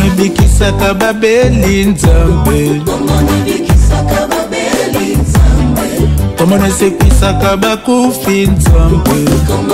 nebikisaka babeli nzambe, kombo nesekwisaka bakufi nzambe,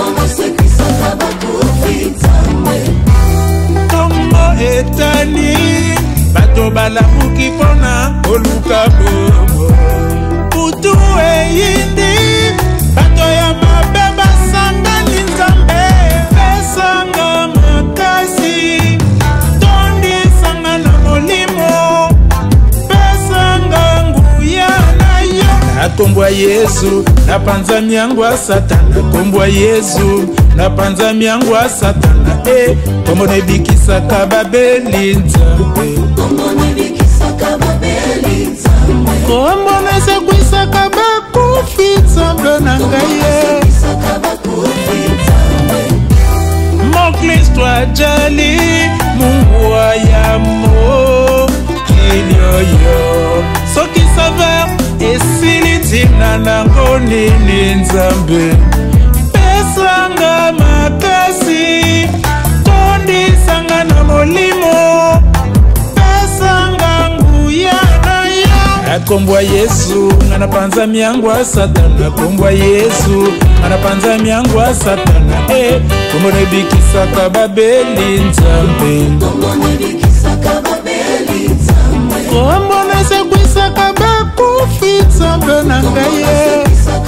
kombo etani bato balamuki mpona koluka bomo, kutu eyindi bato ya mabe basangani nzambe, pesanga makasi tondisanga na molimo, pesanga nguya na yo. Nakombwa Yesu napanza miangwa satana, kombwa Yesu napanza miangwa satana, kombo nebikisaka babeli nzambe, kombo nesekwisaka bakufi nzambe na ngai. Mokristo ajali Mungu wa yamo kilioyo, soki saver esili ntina nango nini nzambe, pesanga makasi tondisanga na molimo, pesanga nguya na yo. Nakombwa Yesu nganapanza miangwa satana, kombwa Yesu nganapanza miangwa satana, kombo nebikisaka babeli nzambe, kombo nesekwisaka bakufi nzambe na ngai.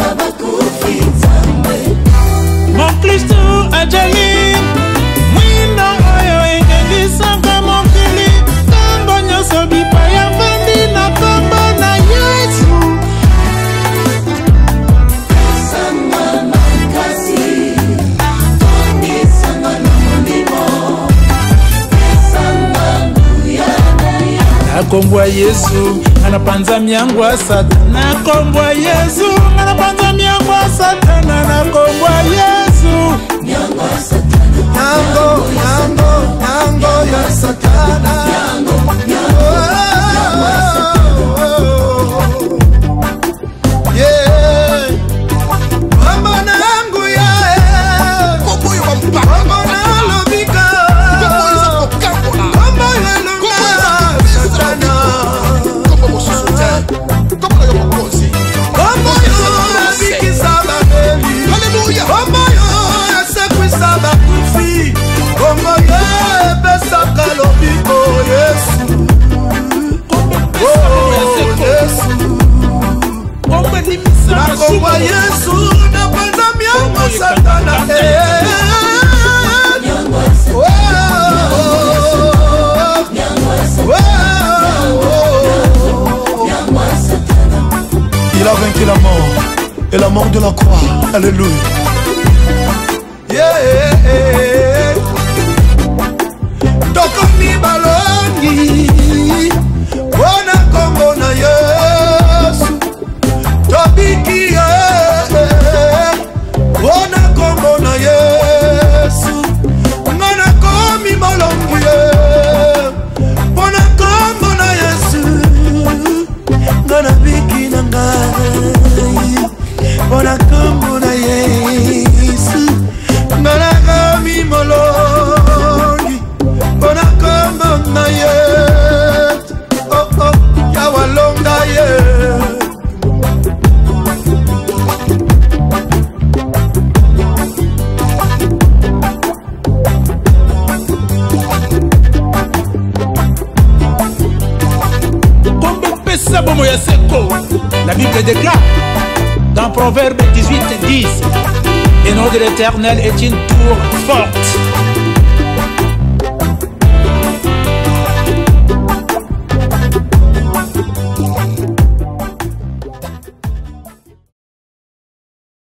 Mokristo ajali mwina oyo engendisaka mokili, kambo nyonso bipaya mvandi na kombo na Yesu. Nakombwa Yesu anapanza miangwa satana, nakombwa Yesu anapanza miangwa satana, nakombwa Yesu miangwa satana, nyango ya satana, yeah, mama nangu ya mama na lobika, mama ya longa satana, kombo yo bikisa babeli, haleluya, kombo yo esekwisa bakufi, kombo yo ebesaka lobiko Yesu, nakombwa Yesu napanza miangwa satana, il a vaincu la mort et la mort de la croix. Alléluia. Yeah. Tokomi balongi wana kombo na Yesu, tobiki wana kombo na Yesu, ngana komi balongi wana kombo na Yesu, ngana biki na ngai wana kombo na Yesu, ngana komi molongi wana kombo na Yesu. Oh oh, ya walonga ye. La Bible déclare dans Proverbe 18:10, et nom de l'Éternel est une tour forte.